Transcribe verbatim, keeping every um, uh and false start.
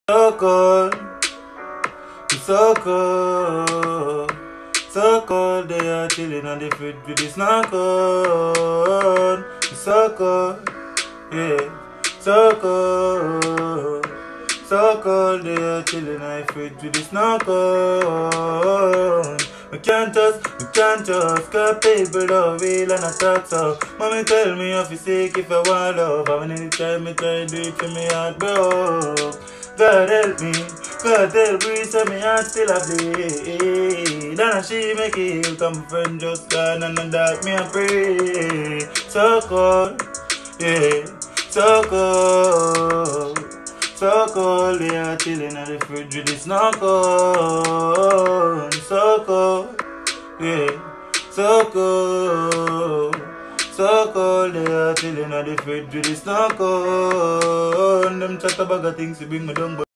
So cold, it's so cold, so cold. They are chilling on the fridge with the snow cone. It's so cold, yeah, so cold, so cold. They are chilling on the fridge with the snow cone. We can't just, we can't just got people love real and I talk so. Mommy tell me if you sick if I want love. How many times me try do it for me heart broke. God help me, God help me, so me heart still a bleed. And she make it heal, come friend just gone and that me a pray. So cold, yeah, so cold, so cold. They are chilling at the fridge with the snow cone. So cold, yeah, so cold, so cold. They are chilling at the fridge with the snow cone. Them chat about things to bring me down.